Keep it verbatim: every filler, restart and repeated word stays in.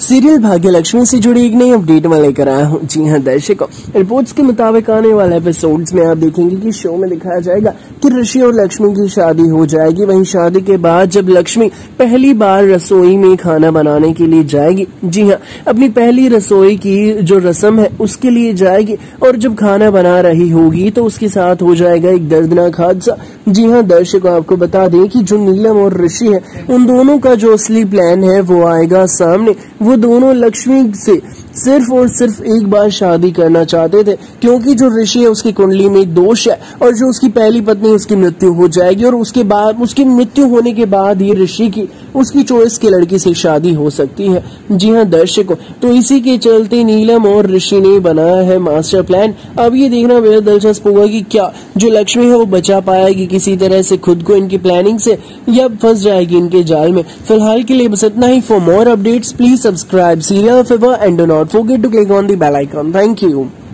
Serial Bhagyalakshmi से जुड़ी एक नई अपडेट में लेकर आया हूँ। जी हाँ दर्शकों, रिपोर्ट्स के मुताबिक आने वाले एपिसोड्स में आप देखेंगे कि शो में दिखाया जाएगा कि ऋषि और लक्ष्मी की शादी हो जाएगी। वहीं शादी के बाद जब लक्ष्मी पहली बार रसोई में खाना बनाने के लिए जाएगी, जी हाँ अपनी पहली रसोई की जो रस्म है उसके लिए जाएगी, और जब खाना बना रही होगी तो उसके साथ हो जाएगा एक दर्दनाक हादसा। जी हाँ दर्शकों, आपको बता दें कि जो नीलम और ऋषि है उन दोनों का जो असली प्लान है वो आएगा सामने। वो दोनों लक्ष्मी से सिर्फ और सिर्फ एक बार शादी करना चाहते थे, क्योंकि जो ऋषि है उसकी कुंडली में दोष है और जो उसकी पहली पत्नी उसकी मृत्यु हो जाएगी, और उसके बाद उसकी मृत्यु होने के बाद ही ऋषि की उसकी चॉइस की लड़की से शादी हो सकती है। जी हाँ दर्शकों, तो इसी के चलते नीलम और ऋषि ने बनाया है मास्टर प्लान। अब ये देखना बेहद दिलचस्प होगा कि क्या जो लक्ष्मी है वो बचा पाएगी किसी तरह से खुद को इनकी प्लानिंग से, या फंस जाएगी इनके जाल में। फिलहाल के लिए बस इतना ही। For more updates please subscribe serial fever and do not forget to click on the bell icon. Thank you.